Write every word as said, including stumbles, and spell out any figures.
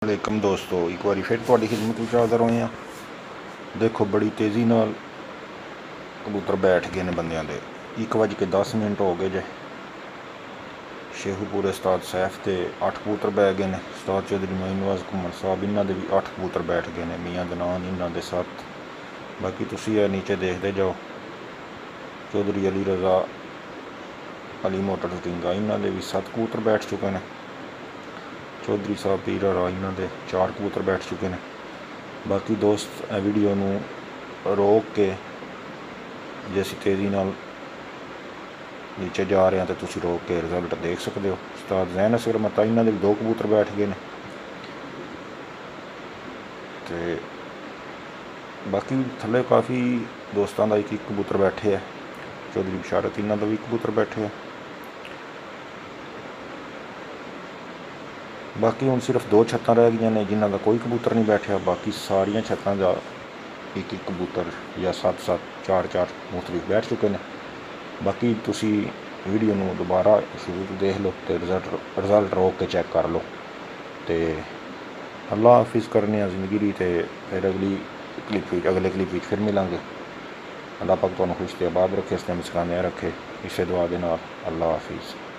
वालेकुम दोस्तों, एक बार फिर थोड़ी खिदमत में हाज़र होए हैं। देखो बड़ी तेज़ी नाल कबूतर बैठ गए ने बंदियां दे। एक बज के दस मिनट हो गए जे। शेखूपुर उस्ताद सैफ के अठ कबूतर बह गए ने। उस्ताद चौधरी मोइनवाज घुमन साहब इन्हों के भी अठ कबूतर बैठ गए ने। मियाँ दनान इन्हों के सत्त। बाकी तुसी ये नीचे देखते जाओ। चौधरी अली रजा अली मोटर टिंगा इन्हों के भी सत्त कबूतर बैठ चुके हैं। चौधरी साहब पीर हरा इन्हों के चार कबूतर बैठ चुके हैं। बाकी दोस्त ए वीडियो नू रोक के जे असीं तेज़ी नाल नीचे जा रहे हैं तो तुसीं रोक के रिजल्ट देख सकते हो। उस्ताद जैन असगर मता इन्हों के भी दो कबूतर बैठ गए हैं। तो बाकी थले काफ़ी दोस्तों का एक एक कबूतर बैठे है। चौधरी बिशारत इन्हों का भी कबूतर बैठे है। बाकी हुण सिर्फ दो छत्तां रह गई ने जिन्हों का कोई कबूतर नहीं बैठा। बाकी सारिया छत्तां का एक एक कबूतर या सत्त सत्त चार चार मुख्तलिफ बैठ चुके हैं। बाकी तुसी वीडियो नू दोबारा शुरू तो देख लो तो रिजल्ट रिजल्ट रोक के चैक कर लो। तो अल्लाह हाफिज़ करने जिंदगी दी। तो फिर अगली क्लिप अगले क्लिप फिर मिलांगे। अल्लाह पाक तुहानू खुश ते आबाद रखे, इस टाइम सलामिया रखे। इसे दुआ दे नाल अल्लाह हाफिज़।